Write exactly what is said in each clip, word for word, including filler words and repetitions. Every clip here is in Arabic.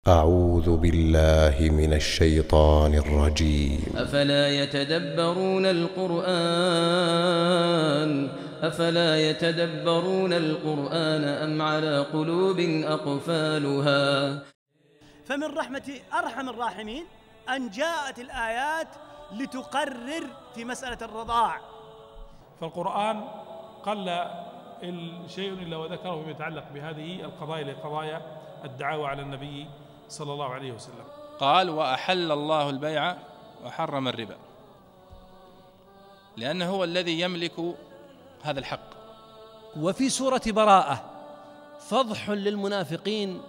أعوذ بالله من الشيطان الرجيم. أفلا يتدبرون القرآن أفلا يتدبرون القرآن أم على قلوب أقفالها. فمن رحمة أرحم الراحمين أن جاءت الآيات لتقرر في مسألة الرضاع. فالقرآن قل شيء إلا وذكره فيما يتعلق بهذه القضايا لقضايا الدعاوى على النبي صلى الله عليه وسلم. قال: وأحل الله البيع وحرم الربا، لأنه هو الذي يملك هذا الحق. وفي سورة براءة فضح للمنافقين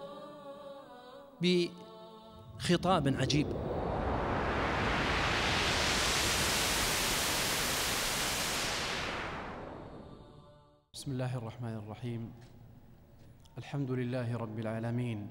بخطاب عجيب. بسم الله الرحمن الرحيم. الحمد لله رب العالمين،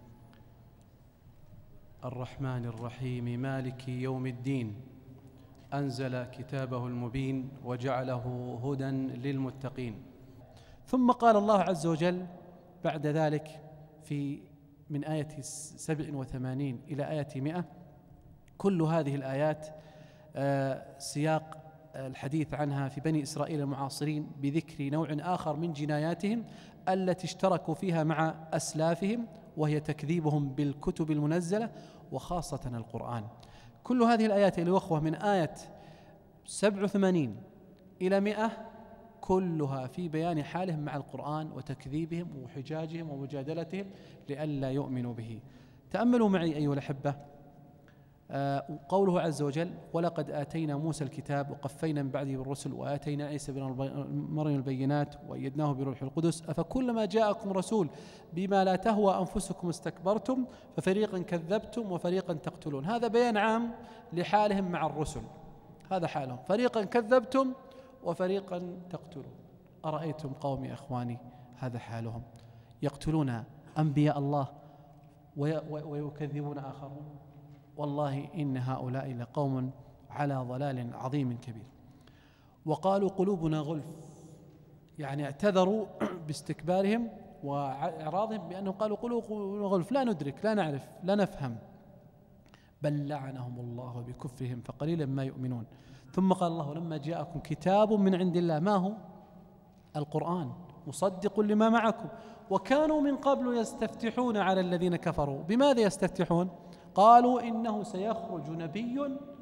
الرحمن الرحيم، مالك يوم الدين، أنزل كتابه المبين وجعله هدى للمتقين. ثم قال الله عز وجل بعد ذلك في من آية سبع وثمانين إلى آية مئة، كل هذه الآيات سياق الحديث عنها في بني إسرائيل المعاصرين بذكر نوع آخر من جناياتهم التي اشتركوا فيها مع أسلافهم، وهي تكذيبهم بالكتب المنزلة وخاصة القرآن. كل هذه الآيات الأخوة من آية سبع وثمانين إلى مئة كلها في بيان حالهم مع القرآن وتكذيبهم وحجاجهم ومجادلتهم لئلا يؤمنوا به. تأملوا معي أيها الأحبة آه قوله عز وجل: ولقد آتينا موسى الكتاب وقفينا من بعده بالرسل وآتينا عيسى بن مريم البينات وأيدناه بروح القدس أفكلما جاءكم رسول بما لا تهوى أنفسكم استكبرتم ففريقا كذبتم وفريقا تقتلون. هذا بيان عام لحالهم مع الرسل، هذا حالهم، فريقا كذبتم وفريقا تقتلون. أرأيتم قومي أخواني، هذا حالهم، يقتلون أنبياء الله ويكذبون آخرون. والله إن هؤلاء لقوم على ضلال عظيم كبير. وقالوا قلوبنا غلف، يعني اعتذروا باستكبارهم وإعراضهم بأنهم قالوا قلوبنا غلف، لا ندرك، لا نعرف، لا نفهم. بل لعنهم الله بكفرهم فقليلا ما يؤمنون. ثم قال الله: لما جاءكم كتاب من عند الله، ما هو؟ القرآن، مصدق لما معكم، وكانوا من قبل يستفتحون على الذين كفروا. بماذا يستفتحون؟ قالوا إنه سيخرج نبي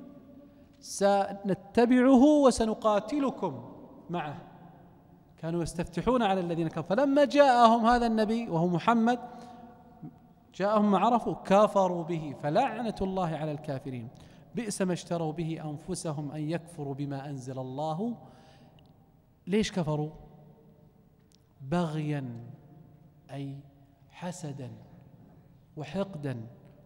سنتبعه وسنقاتلكم معه. كانوا يستفتحون على الذين كفروا، فلما جاءهم هذا النبي وهو محمد، جاءهم ما عرفوا كفروا به، فلعنة الله على الكافرين. بئس ما اشتروا به أنفسهم أن يكفروا بما أنزل الله. ليش كفروا؟ بغيا، أي حسدا وحقدا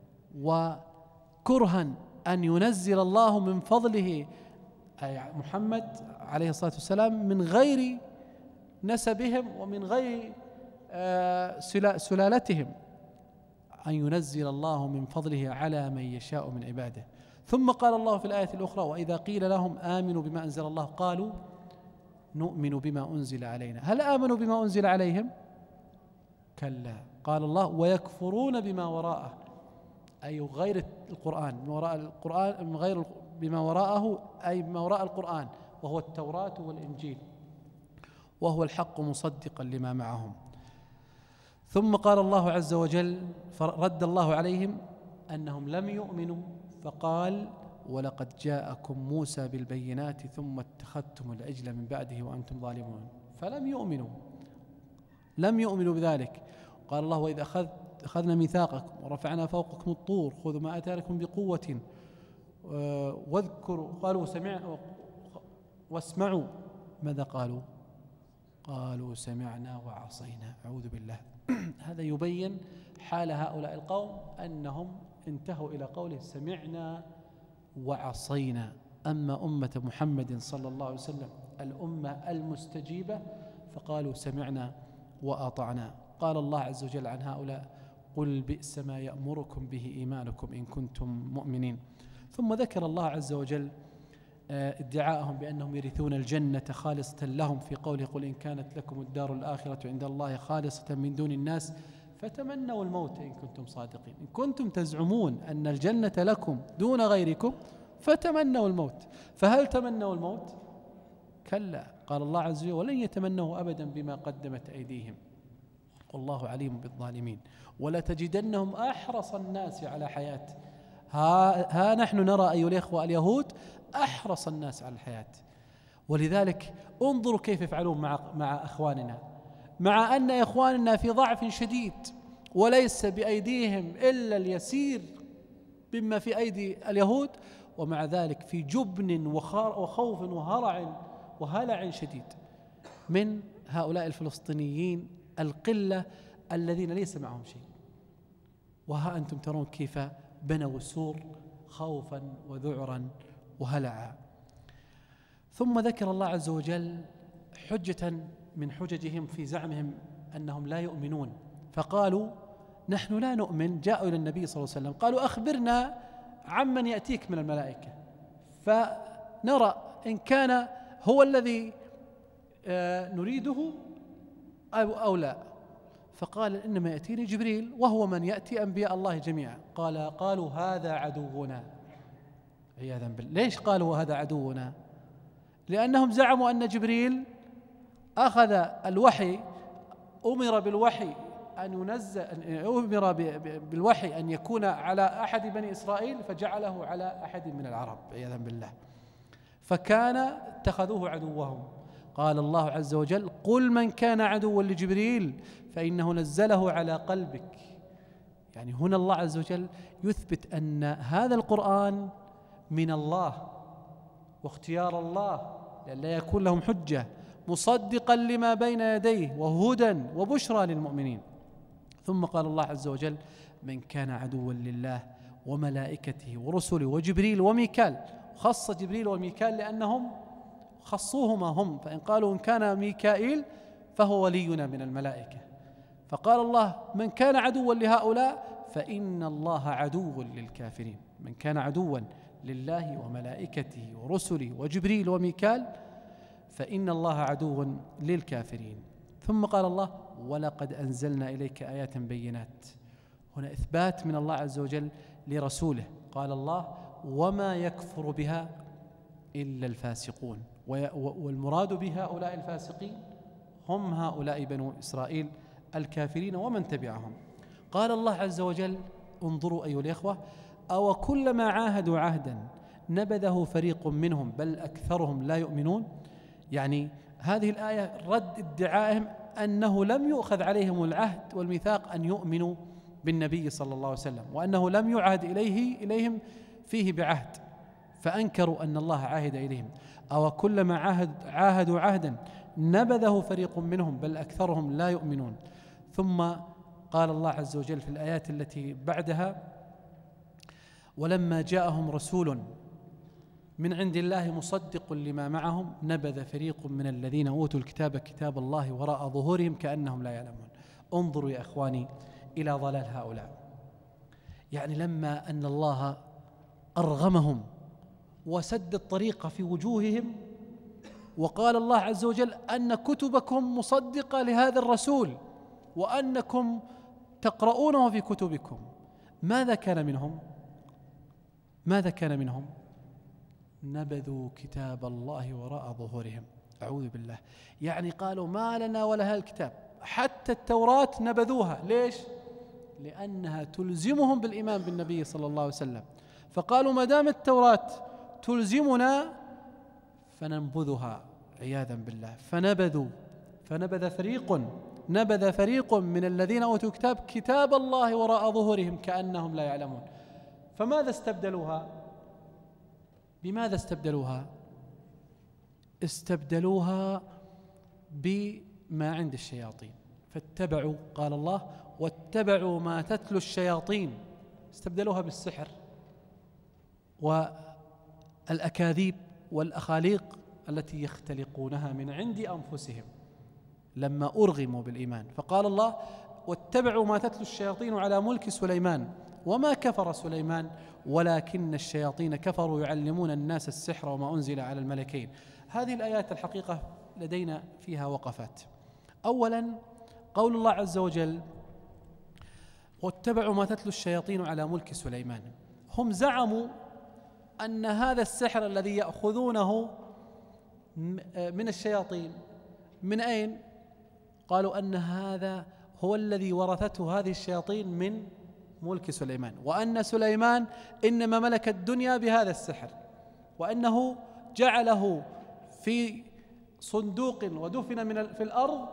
وكرها أن ينزل الله من فضله أي محمد عليه الصلاة والسلام من غير نسبهم ومن غير سلالتهم، أن ينزل الله من فضله على من يشاء من عباده. ثم قال الله في الآية الأخرى: وإذا قيل لهم آمنوا بما أنزل الله قالوا نؤمن بما أنزل علينا. هل آمنوا بما أنزل عليهم؟ كلا. قال الله: ويكفرون بما وراءه، أي غير القرآن، من وراء القرآن، من غير بما وراءه، أي بما وراء القرآن، وهو التوراة والإنجيل، وهو الحق مصدقا لما معهم. ثم قال الله عز وجل، فرد الله عليهم أنهم لم يؤمنوا، فقال: ولقد جاءكم موسى بالبينات ثم اتخذتم العجل من بعده وأنتم ظالمون. فلم يؤمنوا، لم يؤمنوا بذلك. قال الله: وإذا أخذ أخذنا ميثاقكم ورفعنا فوقكم الطور خذوا ما آتاكم بقوة واذكروا. قالوا سمعنا واسمعوا. ماذا قالوا؟ قالوا سمعنا وعصينا. أعوذ بالله. هذا يبين حال هؤلاء القوم أنهم انتهوا إلى قوله سمعنا وعصينا. أما أمة محمد صلى الله عليه وسلم الأمة المستجيبة فقالوا سمعنا وأطعنا. قال الله عز وجل عن هؤلاء: قل بئس ما يأمركم به إيمانكم إن كنتم مؤمنين. ثم ذكر الله عز وجل ادعاءهم بأنهم يرثون الجنة خالصة لهم في قوله: قل إن كانت لكم الدار الآخرة عند الله خالصة من دون الناس فتمنوا الموت إن كنتم صادقين. إن كنتم تزعمون أن الجنة لكم دون غيركم فتمنوا الموت. فهل تمنوا الموت؟ كلا، قال الله عز وجل ولن يتمنوا أبدا بما قدمت أيديهم والله عليم بالظالمين. ولا تجدنهم أحرص الناس على حياة. ها, ها نحن نرى أيها الإخوة اليهود أحرص الناس على الحياة، ولذلك انظروا كيف يفعلون مع, مع أخواننا، مع أن إخواننا في ضعف شديد وليس بأيديهم إلا اليسير مما في أيدي اليهود، ومع ذلك في جبن وخوف وهرع وهلع شديد من هؤلاء الفلسطينيين القلة الذين ليس معهم شيء. وها أنتم ترون كيف بنوا السور خوفا وذعرا وهلعا. ثم ذكر الله عز وجل حجة من حججهم في زعمهم أنهم لا يؤمنون، فقالوا نحن لا نؤمن. جاءوا إلى النبي صلى الله عليه وسلم قالوا أخبرنا عمن يأتيك من الملائكة فنرى إن كان هو الذي نريده أو, أو لا. فقال إنما يأتيني جبريل وهو من يأتي أنبياء الله جميعا. قال قالوا هذا عدونا عياذا بالله. ليش قالوا هذا عدونا؟ لأنهم زعموا أن جبريل أخذ الوحي، أمر بالوحي أن ينزل، أمر بالوحي أن يكون على أحد بني إسرائيل فجعله على أحد من العرب عياذا بالله، فكان اتخذوه عدوهم. قال الله عز وجل قل من كان عدوا لجبريل فإنه نزله على قلبك. يعني هنا الله عز وجل يثبت أن هذا القرآن من الله واختيار الله لئلا يكون لهم حجة، مصدقا لما بين يديه وهدى وبشرى للمؤمنين. ثم قال الله عز وجل من كان عدوا لله وملائكته ورسله وجبريل وميكال. خص جبريل وميكال لأنهم خصوهما هم، فإن قالوا إن كان ميكائيل فهو ولينا من الملائكة. فقال الله من كان عدوا لهؤلاء فإن الله عدو للكافرين. من كان عدوا لله وملائكته ورسله وجبريل وميكال فإن الله عدو للكافرين. ثم قال الله ولقد أنزلنا إليك آيات بينات. هنا إثبات من الله عز وجل لرسوله. قال الله وما يكفر بها إلا الفاسقون، والمراد بهؤلاء الفاسقين هم هؤلاء بنو إسرائيل الكافرين ومن تبعهم. قال الله عز وجل انظروا أيها الإخوة أو كلما عاهدوا عهدا نبذه فريق منهم بل أكثرهم لا يؤمنون. يعني هذه الآية رد ادعائهم أنه لم يؤخذ عليهم العهد والميثاق أن يؤمنوا بالنبي صلى الله عليه وسلم، وأنه لم يعهد إليه إليهم فيه بعهد، فأنكروا أن الله عاهد إليهم. أو كلما عاهد عاهدوا عهدا نبذه فريق منهم بل أكثرهم لا يؤمنون. ثم قال الله عز وجل في الآيات التي بعدها ولما جاءهم رسول من عند الله مصدق لما معهم نبذ فريق من الذين أوتوا الكتاب كتاب الله وراء ظهورهم كأنهم لا يعلمون. انظروا يا إخواني إلى ضلال هؤلاء. يعني لما أن الله أرغمهم وسد الطريق في وجوههم وقال الله عز وجل أن كتبكم مصدقة لهذا الرسول وأنكم تقرؤونه في كتبكم، ماذا كان منهم؟ ماذا كان منهم؟ نبذوا كتاب الله وراء ظهورهم. أعوذ بالله. يعني قالوا ما لنا ولا هذا الكتاب، حتى التوراة نبذوها. ليش؟ لأنها تلزمهم بالإيمان بالنبي صلى الله عليه وسلم، فقالوا ما دام التوراة تلزمنا فننبذها عياذا بالله. فنبذوا فنبذ فريق نبذ فريق من الذين أوتوا الكتاب كتاب الله وراء ظهورهم كأنهم لا يعلمون. فماذا استبدلوها؟ بماذا استبدلوها؟ استبدلوها بما عند الشياطين، فاتبعوا قال الله واتبعوا ما تتلو الشياطين. استبدلوها بالسحر والأكاذيب والأخاليق التي يختلقونها من عند أنفسهم لما أرغموا بالإيمان. فقال الله واتبعوا ما تتلو الشياطين على ملك سليمان وما كفر سليمان ولكن الشياطين كفروا يعلمون الناس السحر وما أنزل على الملكين. هذه الآيات الحقيقة لدينا فيها وقفات. أولا قول الله عز وجل واتبعوا ما تتلو الشياطين على ملك سليمان. هم زعموا أن هذا السحر الذي يأخذونه من الشياطين من أين؟ قالوا أن هذا هو الذي ورثته هذه الشياطين من ملك سليمان، وأن سليمان إنما ملك الدنيا بهذا السحر، وأنه جعله في صندوق ودفن من في الأرض،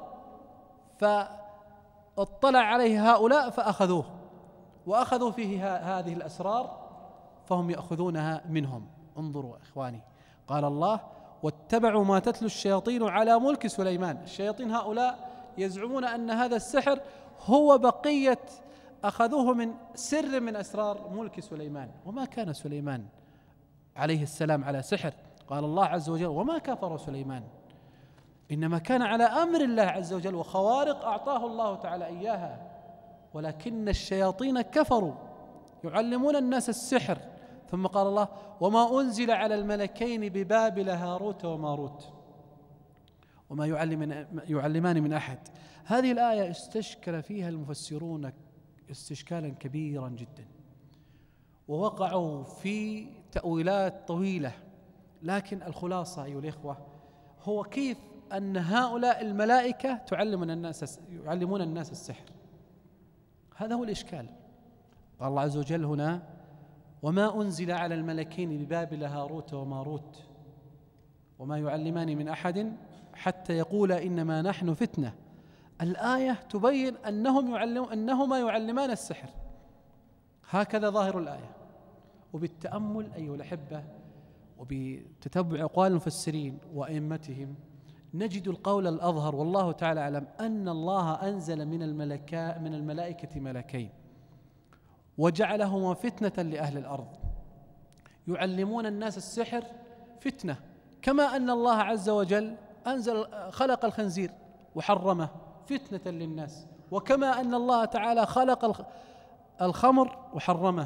فاطلع عليه هؤلاء فأخذوه وأخذوا فيه هذه الأسرار فهم يأخذونها منهم. انظروا إخواني، قال الله واتبعوا ما تتلو الشياطين على ملك سليمان. الشياطين هؤلاء يزعمون أن هذا السحر هو بقية أخذوه من سر من أسرار ملك سليمان، وما كان سليمان عليه السلام على سحر. قال الله عز وجل وما كفر سليمان، إنما كان على أمر الله عز وجل وخوارق أعطاه الله تعالى إياها، ولكن الشياطين كفروا يعلمون الناس السحر. ثم قال الله وما أنزل على الملكين ببابل هاروت وماروت وما يعلمان يعلمان من أحد. هذه الآية استشكل فيها المفسرون استشكالا كبيرا جدا، ووقعوا في تأويلات طويلة، لكن الخلاصة أيها الإخوة هو كيف أن هؤلاء الملائكة تعلمون الناس يعلمون الناس السحر. هذا هو الإشكال. قال الله عز وجل هنا وما أنزل على الملكين ببابل هاروت وماروت وما يعلمان من أحد حتى يقول إنما نحن فتنة. الآية تبين أنهم يعلم أنهما يعلمان السحر، هكذا ظاهر الآية. وبالتأمل أيها الأحبة وبتتبع أقوال المفسرين وأئمتهم نجد القول الأظهر والله تعالى أعلم أن الله أنزل من الملكاء من الملائكة ملكين وجعلهما فتنة لأهل الأرض يعلمون الناس السحر فتنة، كما أن الله عز وجل أنزل خلق الخنزير وحرمه فتنة للناس، وكما أن الله تعالى خلق الخمر وحرمه.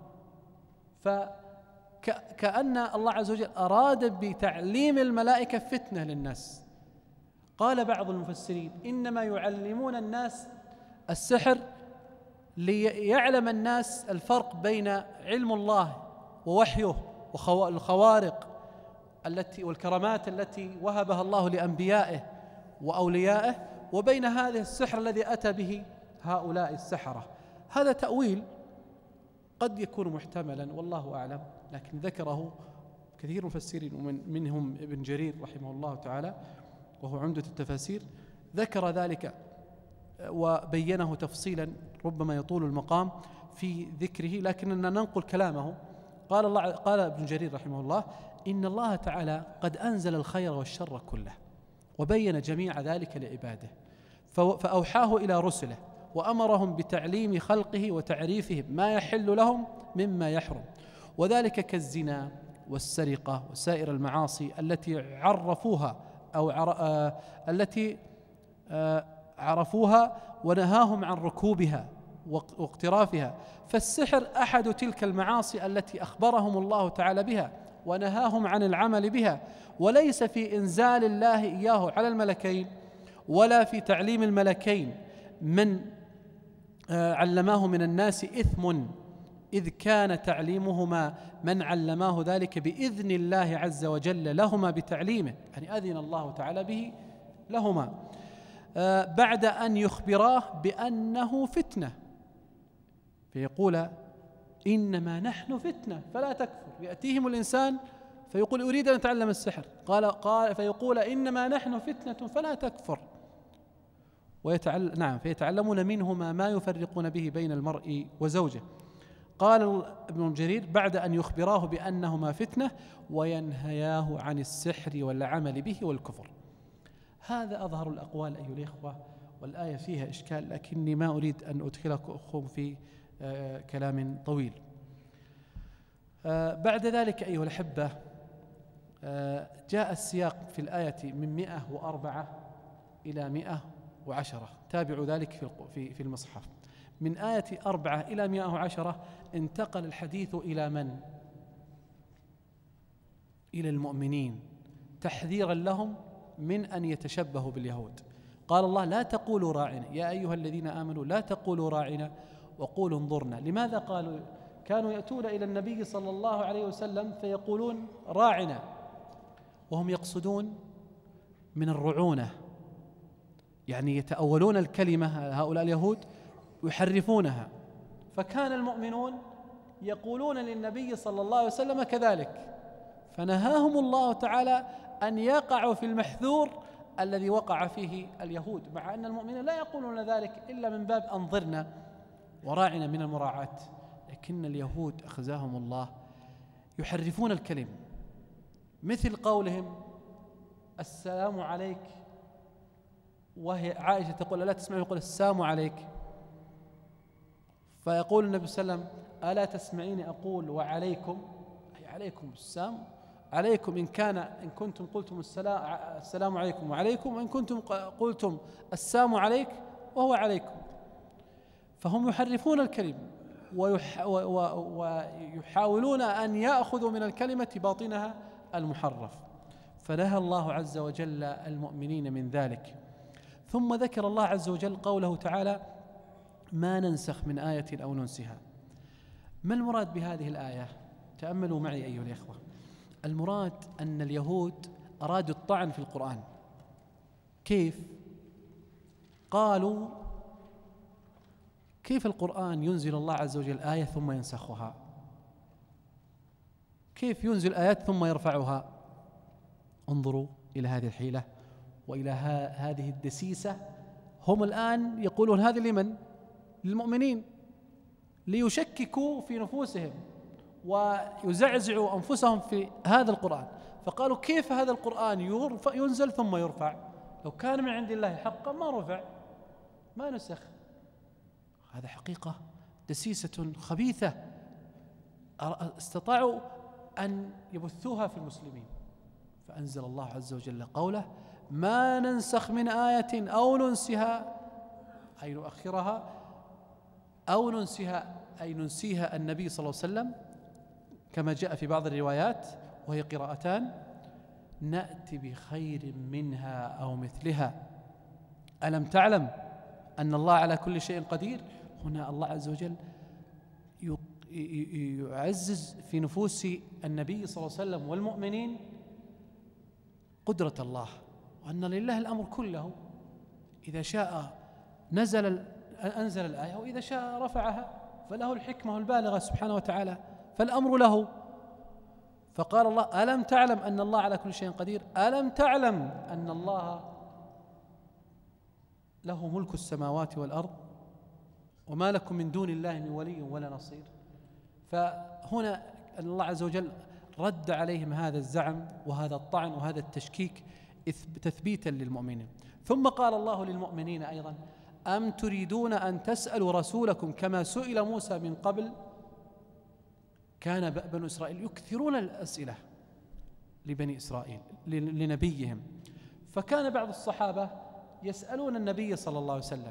فكأن الله عز وجل أراد بتعليم الملائكة فتنة للناس. قال بعض المفسرين إنما يعلمون الناس السحر ليعلم الناس الفرق بين علم الله ووحيه والخوارق التي والكرامات التي وهبها الله لأنبيائه وأوليائه، وبين هذا السحر الذي أتى به هؤلاء السحرة. هذا تأويل قد يكون محتملا والله أعلم، لكن ذكره كثير مفسرين ومن منهم ابن جرير رحمه الله تعالى وهو عمدة التفاسير ذكر ذلك وبينه تفصيلا ربما يطول المقام في ذكره، لكننا ننقل كلامه. قال الله قال ابن جرير رحمه الله إن الله تعالى قد أنزل الخير والشر كله وبين جميع ذلك لعباده، فأوحاه إلى رسله وأمرهم بتعليم خلقه وتعريفهم ما يحل لهم مما يحرم، وذلك كالزنا والسرقة وسائر المعاصي التي عرفوها أو عر... آه... التي آه... عرفوها ونهاهم عن ركوبها واقترافها. فالسحر أحد تلك المعاصي التي أخبرهم الله تعالى بها ونهاهم عن العمل بها، وليس في إنزال الله إياه على الملكين ولا في تعليم الملكين من علماه من الناس إثم، إذ كان تعليمهما من علماه ذلك بإذن الله عز وجل لهما بتعليمه، يعني أذن الله تعالى به لهما بعد أن يخبراه بأنه فتنة، فيقول إنما نحن فتنة فلا تكفر. يأتيهم الإنسان فيقول أريد أن أتعلم السحر، قال قال فيقول إنما نحن فتنة فلا تكفر، ويتعلم نعم فيتعلمون منهما ما يفرقون به بين المرء وزوجه. قال ابن جرير بعد أن يخبراه بأنهما فتنة وينهياه عن السحر والعمل به والكفر. هذا أظهر الأقوال أيها الإخوة، والآية فيها إشكال لكني ما أريد أن أدخلكم في آه كلام طويل. آه بعد ذلك أيها الأحبة آه جاء السياق في الآية من مئة وأربعة إلى مئة وعشرة، تابعوا ذلك في في في المصحف. من آية أربعة إلى مئة وعشرة انتقل الحديث إلى من؟ إلى المؤمنين، تحذيرا لهم من أن يتشبهوا باليهود. قال الله لا تقولوا راعنا يا أيها الذين آمنوا لا تقولوا راعنا وقولوا انظرنا. لماذا قالوا؟ كانوا يأتون إلى النبي صلى الله عليه وسلم فيقولون راعنا، وهم يقصدون من الرعونة، يعني يتأولون الكلمة هؤلاء اليهود ويحرفونها. فكان المؤمنون يقولون للنبي صلى الله عليه وسلم كذلك، فنهاهم الله تعالى أن يقعوا في المحذور الذي وقع فيه اليهود، مع أن المؤمنين لا يقولون ذلك إلا من باب أنظرنا وراعنا من المراعاة، لكن اليهود أخزاهم الله يحرفون الكلم، مثل قولهم السلام عليك، وهي عائشة تقول لا تسمعون يقول السلام عليك، فيقول النبي صلى الله عليه وسلم ألا تسمعيني أقول وعليكم، أي عليكم السلام، عليكم إن كان إن كنتم قلتم السلام السلام عليكم وعليكم، وإن كنتم قلتم السلام عليك وهو عليكم. فهم يحرفون الكلمة ويح ويحاولون أن يأخذوا من الكلمة باطنها المحرف، فنهى الله عز وجل المؤمنين من ذلك. ثم ذكر الله عز وجل قوله تعالى ما ننسخ من آية أو ننسها. ما المراد بهذه الآية؟ تأملوا معي أيها الإخوة. المراد أن اليهود أرادوا الطعن في القرآن. كيف؟ قالوا كيف القرآن ينزل الله عز وجل آية ثم ينسخها؟ كيف ينزل آيات ثم يرفعها؟ انظروا إلى هذه الحيلة وإلى هذه الدسيسة. هم الآن يقولون هذا لمن؟ للمؤمنين، ليشككوا في نفوسهم ويزعزعوا أنفسهم في هذا القرآن، فقالوا كيف هذا القرآن ينزل ثم يرفع؟ لو كان من عند الله حقا ما رفع ما نسخ. هذا حقيقة دسيسة خبيثة استطاعوا أن يبثوها في المسلمين، فأنزل الله عز وجل قوله ما ننسخ من آية أو ننسها أي نؤخرها أو ننسها أي ننسيها النبي صلى الله عليه وسلم، كما جاء في بعض الروايات وهي قراءتان نأتي بخير منها أو مثلها. ألم تعلم أن الله على كل شيء قدير؟ هنا الله عز وجل يعزز في نفوس النبي صلى الله عليه وسلم والمؤمنين قدرة الله، وأن لله الأمر كله، إذا شاء نزل أنزل الآية وإذا شاء رفعها، فله الحكمة البالغة سبحانه وتعالى، فالأمر له. فقال الله ألم تعلم أن الله على كل شيء قدير؟ ألم تعلم أن الله له ملك السماوات والأرض وما لكم من دون الله من ولي ولا نصير؟ فهنا الله عز وجل رد عليهم هذا الزعم وهذا الطعن وهذا التشكيك تثبيتا للمؤمنين. ثم قال الله للمؤمنين أيضا أم تريدون أن تسألوا رسولكم كما سئل موسى من قبل؟ كان بنو إسرائيل يكثرون الأسئلة لبني إسرائيل لنبيهم، فكان بعض الصحابة يسألون النبي صلى الله عليه وسلم،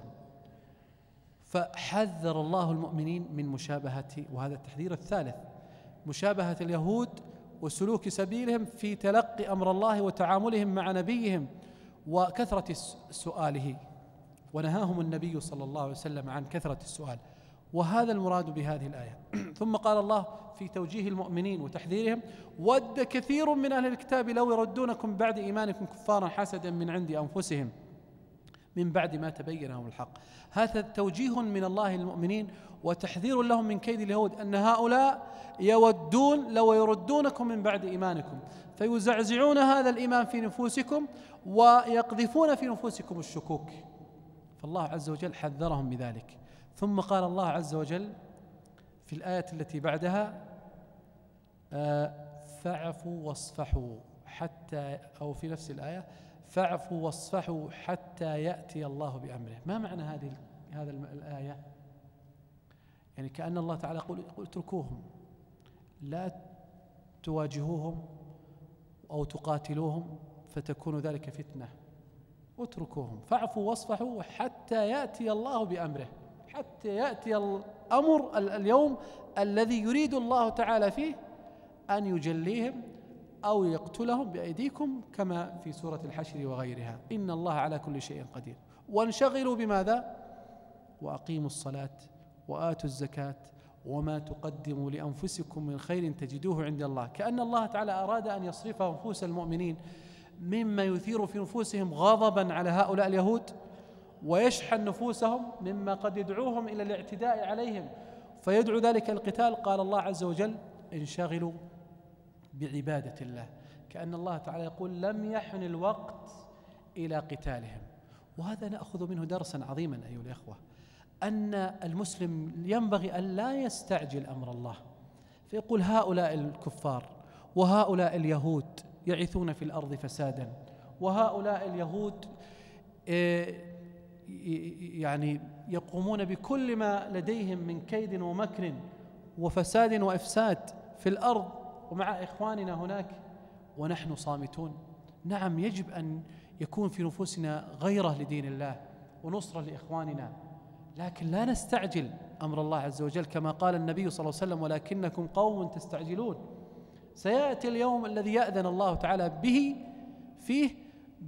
فحذر الله المؤمنين من مشابهة، وهذا التحذير الثالث، مشابهة اليهود وسلوك سبيلهم في تلقي أمر الله وتعاملهم مع نبيهم وكثرة سؤاله، ونهاهم النبي صلى الله عليه وسلم عن كثرة السؤال، وهذا المراد بهذه الآية. ثم قال الله في توجيه المؤمنين وتحذيرهم ود كثير من أهل الكتاب لو يردونكم بعد إيمانكم كفارا حسدا من عند أنفسهم من بعد ما تبين لهم الحق. هذا توجيه من الله للمؤمنين وتحذير لهم من كيد اليهود، أن هؤلاء يودون لو يردونكم من بعد إيمانكم فيزعزعون هذا الإيمان في نفوسكم ويقذفون في نفوسكم الشكوك، فالله عز وجل حذرهم بذلك. ثم قال الله عز وجل في الآية التي بعدها فاعفوا واصفحوا حتى، أو في نفس الآية فاعفوا واصفحوا حتى يأتي الله بأمره. ما معنى هذه هذا الآية؟ يعني كأن الله تعالى يقول اتركوهم، لا تواجهوهم أو تقاتلوهم فتكون ذلك فتنة، اتركوهم، فاعفوا واصفحوا حتى يأتي الله بأمره، حتى يأتي الأمر اليوم الذي يريد الله تعالى فيه أن يجليهم أو يقتلهم بأيديكم كما في سورة الحشر وغيرها. إن الله على كل شيء قدير. وانشغلوا بماذا؟ وأقيموا الصلاة وآتوا الزكاة وما تقدموا لأنفسكم من خير تجدوه عند الله. كأن الله تعالى أراد أن يصرف نفوس المؤمنين مما يثير في نفوسهم غضبا على هؤلاء اليهود، ويشحن نفوسهم مما قد يدعوهم إلى الاعتداء عليهم فيدعو ذلك القتال. قال الله عز وجل: انشغلوا بعبادة الله. كأن الله تعالى يقول: لم يحن الوقت إلى قتالهم. وهذا نأخذ منه درسا عظيما أيها الأخوة، أن المسلم ينبغي أن لا يستعجل أمر الله فيقول هؤلاء الكفار وهؤلاء اليهود يعثون في الأرض فسادا، وهؤلاء اليهود يعني يقومون بكل ما لديهم من كيد ومكر وفساد وإفساد في الأرض ومع إخواننا هناك ونحن صامتون. نعم، يجب أن يكون في نفوسنا غيرة لدين الله ونصرة لإخواننا، لكن لا نستعجل أمر الله عز وجل كما قال النبي صلى الله عليه وسلم: ولكنكم قوم تستعجلون. سيأتي اليوم الذي يأذن الله تعالى به فيه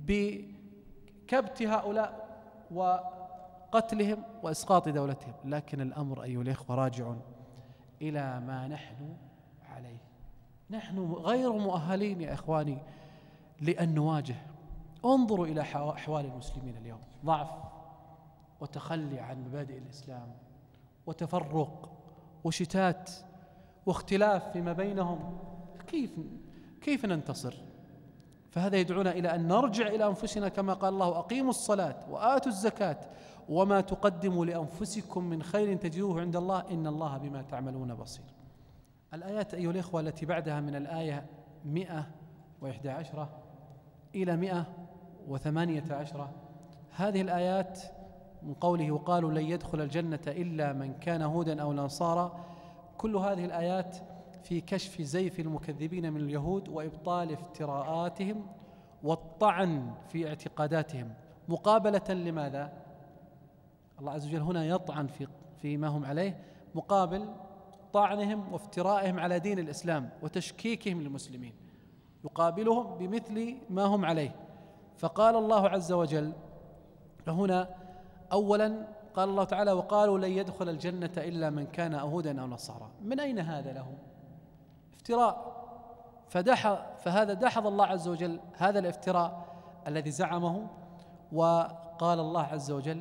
بكبت هؤلاء وقتلهم وإسقاط دولتهم، لكن الأمر أيها الإخوة راجع إلى ما نحن عليه. نحن غير مؤهلين يا إخواني لأن نواجه. انظروا إلى أحوال المسلمين اليوم: ضعف وتخلي عن مبادئ الإسلام وتفرق وشتات واختلاف فيما بينهم. كيف كيف ننتصر؟ فهذا يدعونا إلى أن نرجع إلى أنفسنا كما قال الله: أقيموا الصلاة وآتوا الزكاة وما تقدموا لأنفسكم من خير تجدوه عند الله إن الله بما تعملون بصير. الآيات أيها الإخوة التي بعدها من الآية مئة وإحدى عشرة إلى مئة وثمانية عشرة، هذه الآيات من قوله: وقالوا لن يدخل الجنة إلا من كان هودا أو نصارى، كل هذه الآيات في كشف زيف المكذبين من اليهود وإبطال افتراءاتهم والطعن في اعتقاداتهم، مقابلة لماذا؟ الله عز وجل هنا يطعن في فيما هم عليه مقابل طعنهم وافترائهم على دين الإسلام وتشكيكهم للمسلمين، يقابلهم بمثل ما هم عليه. فقال الله عز وجل هنا أولا، قال الله تعالى: وقالوا لن يدخل الجنة إلا من كان هودا أو نصارى. من أين هذا لهم؟ افتراء. فدح فهذا دحض الله عز وجل هذا الافتراء الذي زعمه، وقال الله عز وجل: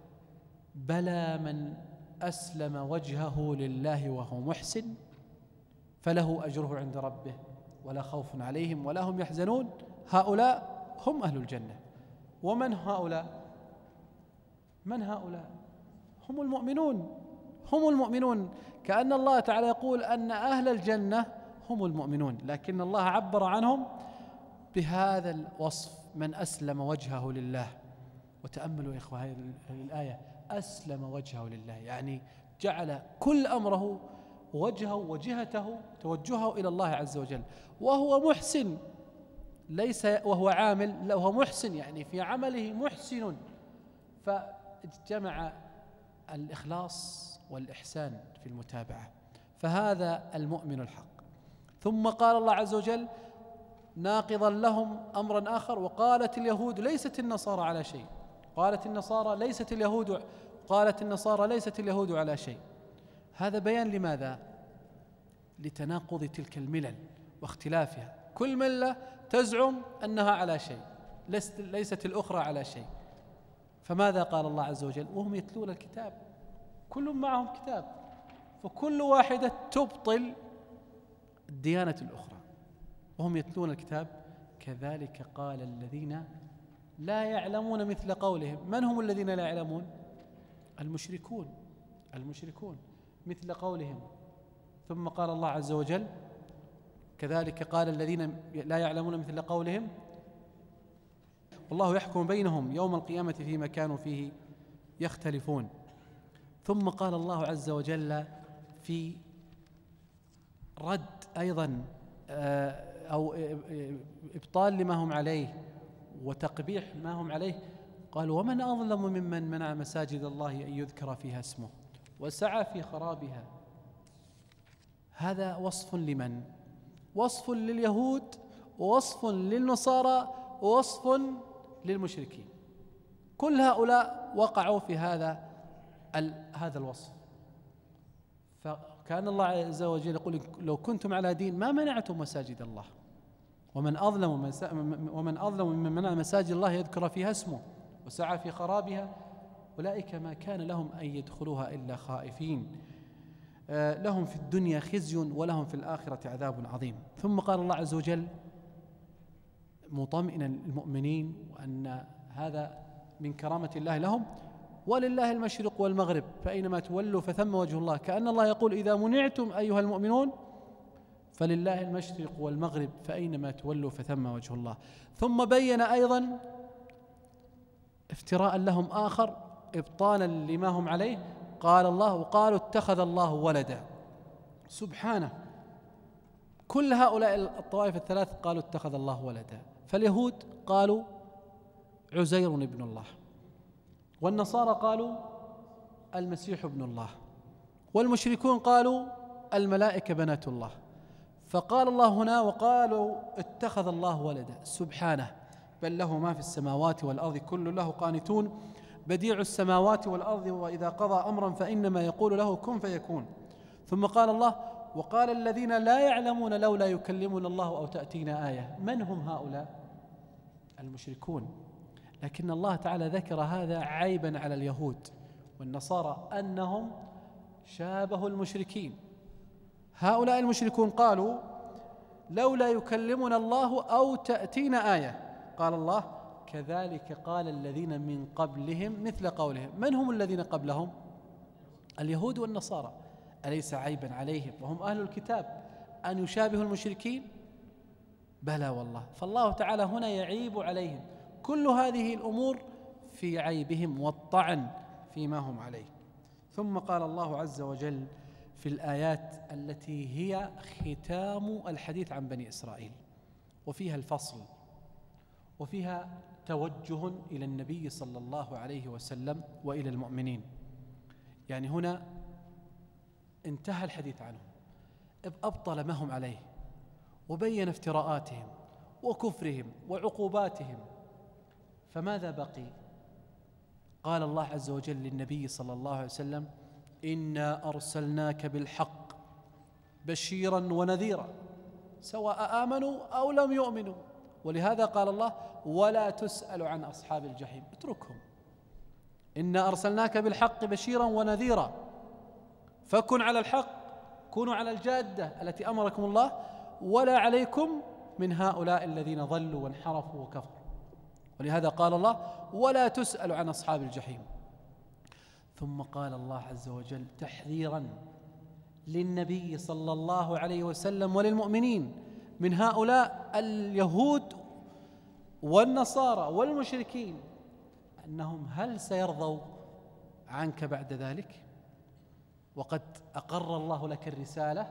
بلى من أسلم وجهه لله وهو محسن فله أجره عند ربه ولا خوف عليهم ولا هم يحزنون هؤلاء هم أهل الجنة. ومن هؤلاء؟ من هؤلاء؟ هم المؤمنون، هم المؤمنون. كأن الله تعالى يقول أن أهل الجنة هم المؤمنون، لكن الله عبر عنهم بهذا الوصف: من أسلم وجهه لله. وتأملوا يا إخوة هذه الآية: أسلم وجهه لله، يعني جعل كل أمره وجهه وجهته توجهه إلى الله عز وجل، وهو محسن، ليس وهو عامل، لا هو محسن، يعني في عمله محسن. فاجتمع الإخلاص والإحسان في المتابعة، فهذا المؤمن الحق. ثم قال الله عز وجل ناقضا لهم أمرا آخر: وقالت اليهود ليست النصارى على شيء، قالت النصارى ليست اليهود قالت النصارى ليست اليهود على شيء. هذا بيان لماذا؟ لتناقض تلك الملل واختلافها. كل ملة تزعم أنها على شيء، ليست الأخرى على شيء. فماذا قال الله عز وجل؟ وهم يتلون الكتاب، كل معهم كتاب، فكل واحدة تبطل الديانة الأخرى وهم يتلون الكتاب. كذلك قال الذين لا يعلمون مثل قولهم. من هم الذين لا يعلمون؟ المشركون، المشركون مثل قولهم. ثم قال الله عز وجل كذلك قال الذين لا يعلمون مثل قولهم والله يحكم بينهم يوم القيامة فيما كانوا فيه يختلفون. ثم قال الله عز وجل في رد أيضا أو إبطال لما هم عليه وتقبيح ما هم عليه، قال: ومن أظلم ممن منع مساجد الله أن يذكر فيها اسمه وسعى في خرابها. هذا وصف لمن؟ وصف لليهود، ووصف للنصارى، ووصف للمشركين. كل هؤلاء وقعوا في هذا هذا الوصف. فكان الله عز وجل يقول لو كنتم على دين ما منعتم مساجد الله، ومن أظلم ومن أظلم ممن منع مساجد الله يذكر فيها اسمه وسعى في خرابها أولئك ما كان لهم أن يدخلوها إلا خائفين لهم في الدنيا خزي ولهم في الآخرة عذاب عظيم. ثم قال الله عز وجل مطمئنا المؤمنين وأن هذا من كرامة الله لهم: ولله المشرق والمغرب فأينما تولوا فثم وجه الله. كأن الله يقول إذا منعتم أيها المؤمنون فلله المشرق والمغرب فأينما تولوا فثم وجه الله. ثم بين أيضا افتراء لهم آخر إبطالا لما هم عليه، قال الله: وقالوا اتخذ الله ولدا. سبحانه، كل هؤلاء الطوائف الثلاث قالوا اتخذ الله ولدا. فاليهود قالوا عزير ابن الله، والنصارى قالوا المسيح ابن الله، والمشركون قالوا الملائكة بنات الله. فقال الله هنا: وقالوا اتخذ الله ولدا. سبحانه، بل له ما في السماوات والأرض كل له قانتون، بديع السماوات والأرض وإذا قضى أمرا فإنما يقول له كن فيكون. ثم قال الله: وقال الذين لا يعلمون لولا يكلمنا الله أو تأتينا آية. من هم هؤلاء؟ المشركون. لكن الله تعالى ذكر هذا عيبا على اليهود والنصارى أنهم شابهوا المشركين. هؤلاء المشركون قالوا لولا يكلمنا الله أو تأتينا آية. قال الله: كذلك قال الذين من قبلهم مثل قولهم. من هم الذين قبلهم؟ اليهود والنصارى. أليس عيبا عليهم وهم أهل الكتاب أن يشابهوا المشركين؟ بلى والله. فالله تعالى هنا يعيب عليهم كل هذه الأمور في عيبهم والطعن فيما هم عليه. ثم قال الله عز وجل في الآيات التي هي ختام الحديث عن بني إسرائيل، وفيها الفصل وفيها توجه إلى النبي صلى الله عليه وسلم وإلى المؤمنين. يعني هنا انتهى الحديث عنهم، أبطل ما هم عليه وبين افتراءاتهم وكفرهم وعقوباتهم، فماذا بقي؟ قال الله عز وجل للنبي صلى الله عليه وسلم: إنا أرسلناك بالحق بشيرا ونذيرا سواء آمنوا أو لم يؤمنوا. ولهذا قال الله: ولا تسأل عن أصحاب الجحيم، اتركهم. إنا أرسلناك بالحق بشيرا ونذيرا، فكن على الحق، كونوا على الجادة التي أمركم الله، ولا عليكم من هؤلاء الذين ضلوا وانحرفوا وكفروا. ولهذا قال الله: ولا تسأل عن أصحاب الجحيم. ثم قال الله عز وجل تحذيرا للنبي صلى الله عليه وسلم وللمؤمنين من هؤلاء اليهود والنصارى والمشركين أنهم هل سيرضوا عنك بعد ذلك وقد أقر الله لك الرسالة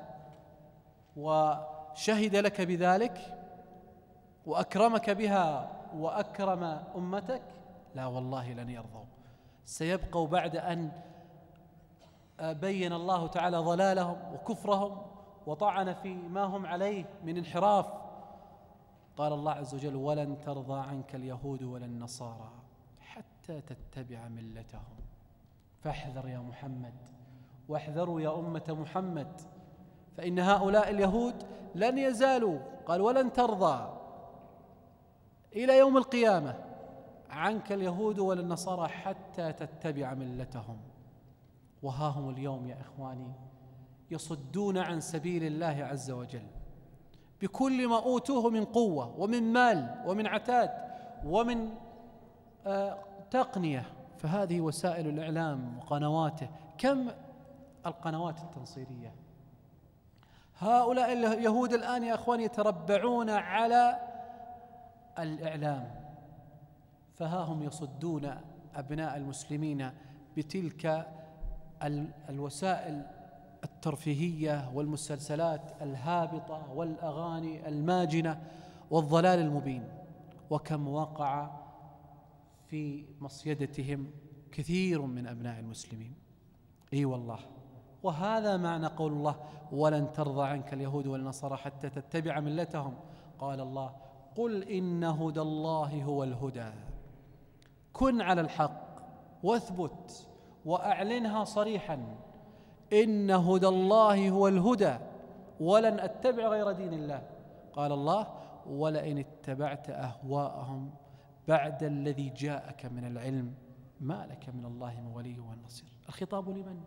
وشهد لك بذلك وأكرمك بها وأكرم أمتك؟ لا والله لن يرضوا. سيبقوا بعد أن بين الله تعالى ضلالهم وكفرهم وطعن في ما هم عليه من انحراف. قال الله عز وجل: ولن ترضى عنك اليهود ولا النصارى حتى تتبع ملتهم. فاحذر يا محمد، واحذروا يا أمة محمد، فإن هؤلاء اليهود لن يزالوا، قال ولن ترضى إلى يوم القيامة عنك اليهود ولا النصارى حتى تتبع ملتهم. وها هم اليوم يا إخواني يصدون عن سبيل الله عز وجل بكل ما أوتوه من قوة ومن مال ومن عتاد ومن آه تقنية. فهذه وسائل الإعلام وقنواته، كم القنوات التنصيرية. هؤلاء اليهود الآن يا أخواني يتربعون على الإعلام، فها هم يصدون أبناء المسلمين بتلك الوسائل الترفيهية والمسلسلات الهابطة والأغاني الماجنة والضلال المبين. وكم وقع في مصيدتهم كثير من أبناء المسلمين. أي والله. وهذا معنى قول الله: ولن ترضى عنك اليهود والنصارى حتى تتبع ملتهم. قال الله: قل إن هدى الله هو الهدى. كن على الحق واثبت وأعلنها صريحا إن هدى الله هو الهدى ولن أتبع غير دين الله. قال الله: ولئن اتبعت أهواءهم بعد الذي جاءك من العلم ما لك من الله من ولي ونصير. الخطاب لمن؟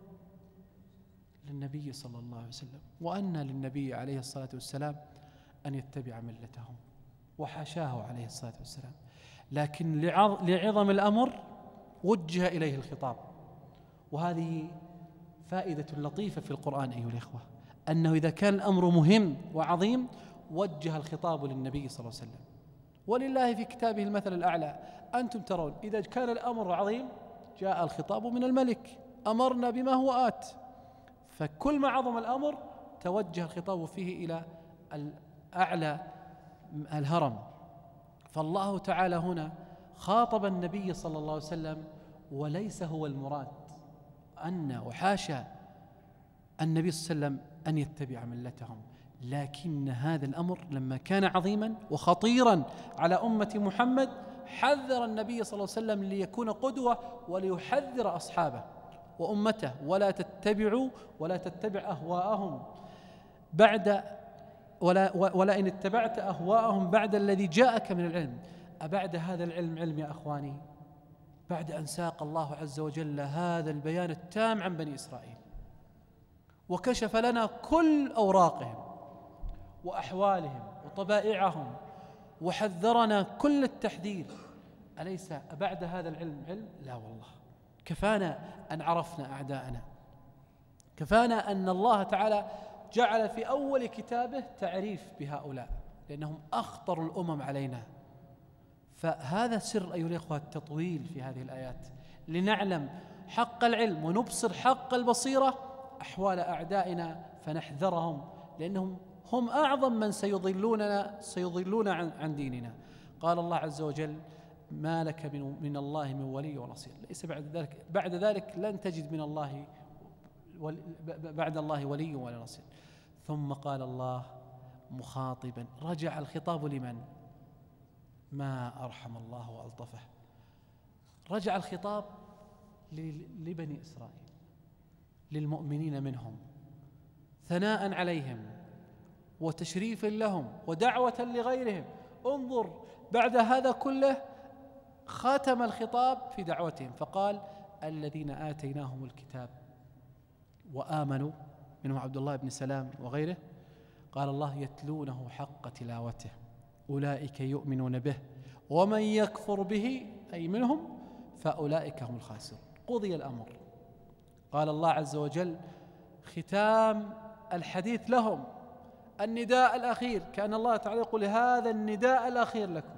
للنبي صلى الله عليه وسلم. وأن للنبي عليه الصلاة والسلام أن يتبع ملتهم، وحاشاه عليه الصلاة والسلام، لكن لعظم الأمر وجه إليه الخطاب. وهذه فائدة لطيفة في القرآن أيها الإخوة، أنه إذا كان الأمر مهم وعظيم وجه الخطاب للنبي صلى الله عليه وسلم. ولله في كتابه المثل الأعلى. أنتم ترون إذا كان الأمر عظيم جاء الخطاب من الملك: أمرنا بما هو آت. فكل ما عظم الأمر توجه الخطاب فيه إلى الأعلى الهرم. فالله تعالى هنا خاطب النبي صلى الله عليه وسلم، وليس هو المراد أن وحاشا النبي صلى الله عليه وسلم أن يتبع ملتهم، لكن هذا الأمر لما كان عظيما وخطيرا على أمة محمد حذر النبي صلى الله عليه وسلم ليكون قدوة وليحذر أصحابه وأمته: ولا تتبعوا ولا تتبع أهواءهم بعد ولا ولئن اتبعت أهواءهم بعد الذي جاءك من العلم. أبعد هذا العلم علم يا أخواني؟ بعد أن ساق الله عز وجل هذا البيان التام عن بني إسرائيل وكشف لنا كل أوراقهم وأحوالهم وطبائعهم وحذرنا كل التحذير، أليس بعد هذا العلم علم؟ لا والله، كفانا أن عرفنا أعداءنا، كفانا أن الله تعالى جعل في أول كتابه تعريف بهؤلاء لأنهم أخطر الأمم علينا. فهذا سر أيها الأخوة التطويل في هذه الآيات، لنعلم حق العلم ونبصر حق البصيرة أحوال أعدائنا فنحذرهم، لأنهم هم أعظم من سيضلوننا سيضلون عن, عن ديننا. قال الله عز وجل: ما لك من, من الله من ولي ونصير. ليس بعد ذلك بعد ذلك لن تجد من الله بعد الله ولي ولا نصير. ثم قال الله مخاطبا، رجع الخطاب لمن؟ ما أرحم الله وألطفه، رجع الخطاب لبني إسرائيل، للمؤمنين منهم، ثناء عليهم وتشريف لهم ودعوة لغيرهم. انظر بعد هذا كله ختم الخطاب في دعوتهم فقال: الذين آتيناهم الكتاب وآمنوا، منهم عبد الله بن سلام وغيره، قال الله: يتلونه حق تلاوته أولئك يؤمنون به ومن يكفر به أي منهم فأولئك هم الخاسرون. قضي الأمر. قال الله عز وجل ختام الحديث لهم النداء الأخير، كأن الله تعالى يقول: هذا النداء الأخير لكم،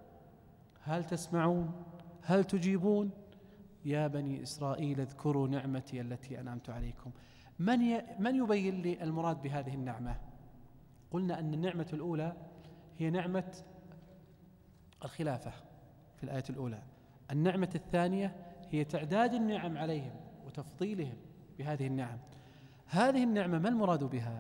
هل تسمعون؟ هل تجيبون؟ يا بني إسرائيل اذكروا نعمتي التي أنعمت عليكم. من ي... من يبين لي المراد بهذه النعمة؟ قلنا أن النعمة الأولى هي نعمة الخلافة في الآية الأولى. النعمة الثانية هي تعداد النعم عليهم وتفضيلهم بهذه النعم. هذه النعمة ما المراد بها؟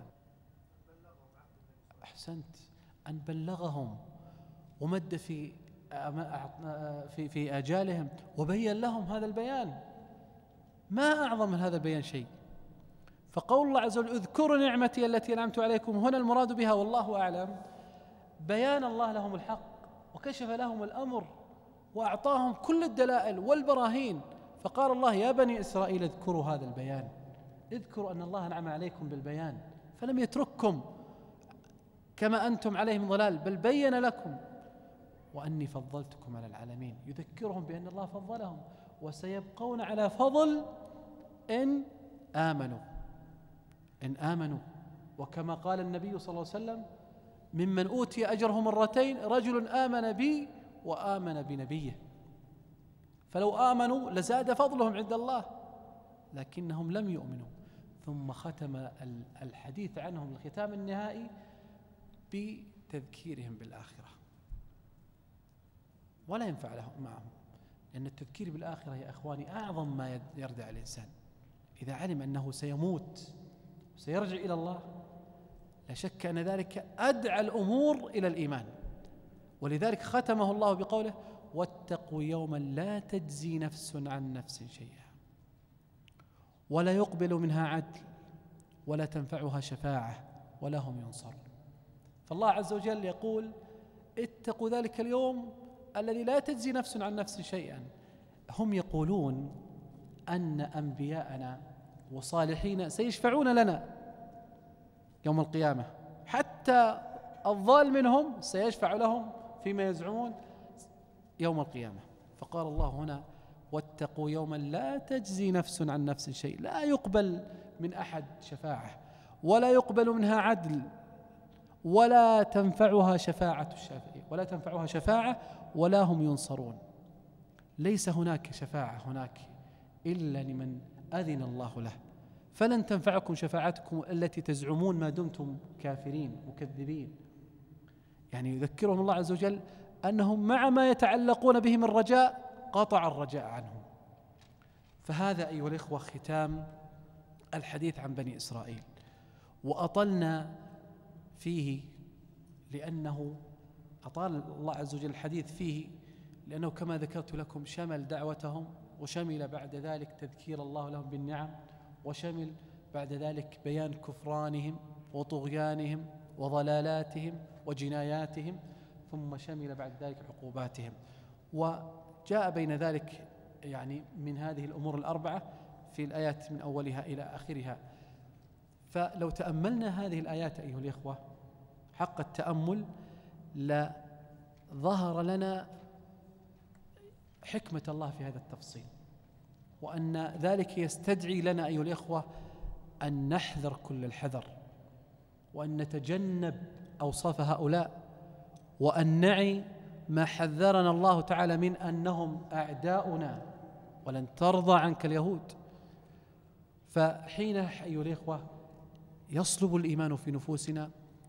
أحسنت، أن بلغهم ومد في في في آجالهم وبين لهم هذا البيان. ما أعظم من هذا البيان شيء. فقول الله عز وجل: اذكروا نعمتي التي أنعمت عليكم، هنا المراد بها والله أعلم بيان الله لهم الحق وكشف لهم الأمر وأعطاهم كل الدلائل والبراهين. فقال الله: يا بني إسرائيل اذكروا هذا البيان، اذكروا أن الله أنعم عليكم بالبيان فلم يترككم كما أنتم عليه من ضلال، بل بين لكم وأني فضلتكم على العالمين. يذكرهم بأن الله فضلهم وسيبقون على فضل إن آمنوا إن آمنوا وكما قال النبي صلى الله عليه وسلم: ممن أوتي أجره مرتين رجل آمن بي وآمن بنبيه. فلو آمنوا لزاد فضلهم عند الله، لكنهم لم يؤمنوا. ثم ختم الحديث عنهم الختام النهائي بتذكيرهم بالآخرة، ولا ينفع لهم معهم، لأن التذكير بالآخرة يا أخواني أعظم ما يردع الإنسان. إذا علم أنه سيموت وسيرجع إلى الله لا شك أن ذلك أدعى الأمور إلى الإيمان. ولذلك ختمه الله بقوله: واتقوا يوما لا تجزي نفس عن نفس شيئا ولا يقبل منها عدل ولا تنفعها شفاعة ولا هم ينصرون. فالله عز وجل يقول اتقوا ذلك اليوم الذي لا تجزي نفس عن نفس شيئا. هم يقولون أن أنبياءنا وصالحين سيشفعون لنا يوم القيامة، حتى الضال منهم سيشفع لهم فيما يزعمون يوم القيامة. فقال الله هنا واتقوا يوما لا تجزي نفس عن نفس شيء، لا يقبل من أحد شفاعة ولا يقبل منها عدل ولا تنفعها شفاعة الشافعين ولا تنفعها شفاعة ولا هم ينصرون. ليس هناك شفاعة هناك إلا لمن أذن الله له، فلن تنفعكم شفاعتكم التي تزعمون ما دمتم كافرين مكذبين. يعني يذكرهم الله عز وجل أنهم مع ما يتعلقون به من رجاء قطع الرجاء عنهم. فهذا أيها الإخوة ختام الحديث عن بني إسرائيل، وأطلنا فيه لأنه أطال الله عز وجل الحديث فيه لأنه كما ذكرت لكم شمل دعوتهم، وشمل بعد ذلك تذكير الله لهم بالنعم، وشمل بعد ذلك بيان كفرانهم وطغيانهم وضلالاتهم وجناياتهم، ثم شمل بعد ذلك عقوباتهم. وجاء بين ذلك يعني من هذه الأمور الأربعة في الآيات من أولها إلى آخرها. فلو تأملنا هذه الآيات أيها الإخوة حق التأمل لظهر لنا حكمة الله في هذا التفصيل، وأن ذلك يستدعي لنا أيها الإخوة أن نحذر كل الحذر، وأن نتجنب أوصاف هؤلاء، وأن نعي ما حذرنا الله تعالى من أنهم أعداؤنا ولن ترضى عنك اليهود. فحين أيها الإخوة يصلب الإيمان في نفوسنا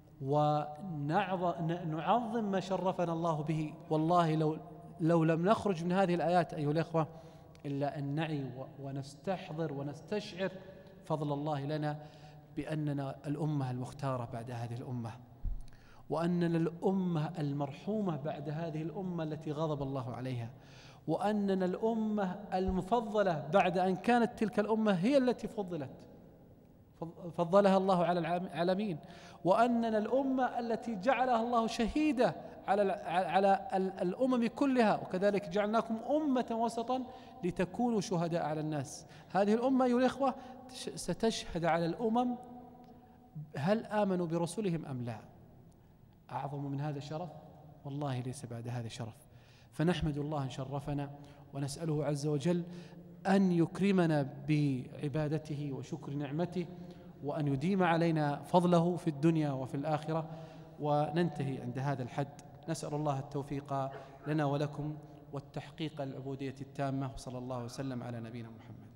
ونعظم ما شرفنا الله به، والله لو لو لم نخرج من هذه الآيات أيها الإخوة إلا أن نعي ونستحضر ونستشعر فضل الله لنا بأننا الأمة المختارة بعد هذه الأمة، وأننا الأمة المرحومة بعد هذه الأمة التي غضب الله عليها، وأننا الأمة المفضلة بعد أن كانت تلك الأمة هي التي فضلت فضلها الله على العالمين، وأننا الأمة التي جعلها الله شهيدة على على الأمم كلها، وكذلك جعلناكم أمة وسطا لتكونوا شهداء على الناس. هذه الأمة أيها الإخوة ستشهد على الأمم هل آمنوا برسلهم أم لا. أعظم من هذا شرف؟ والله ليس بعد هذا شرف. فنحمد الله أن شرفنا، ونسأله عز وجل أن يكرمنا بعبادته وشكر نعمته، وأن يديم علينا فضله في الدنيا وفي الآخرة. وننتهي عند هذا الحد، نسأل الله التوفيق لنا ولكم والتحقيق العبودية التامة، وصلى الله وسلم على نبينا محمد.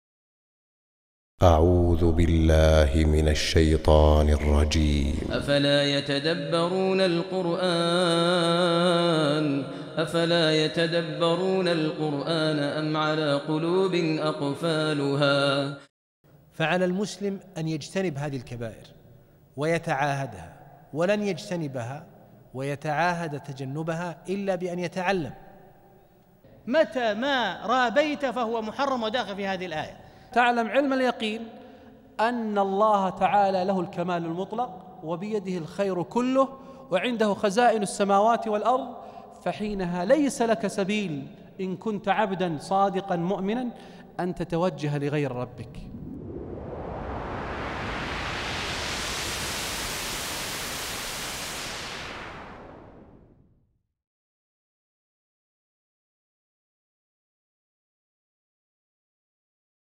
أعوذ بالله من الشيطان الرجيم. أفلا يتدبرون القرآن أفلا يتدبرون القرآن أم على قلوب أقفالها. فعلى المسلم أن يجتنب هذه الكبائر ويتعاهدها، ولن يجتنبها ويتعاهد تجنبها إلا بأن يتعلم. متى ما رابيت فهو محرم وداخل في هذه الآية. تعلم علم اليقين أن الله تعالى له الكمال المطلق، وبيده الخير كله، وعنده خزائن السماوات والأرض، فحينها ليس لك سبيل إن كنت عبدا صادقا مؤمنا أن تتوجه لغير ربك.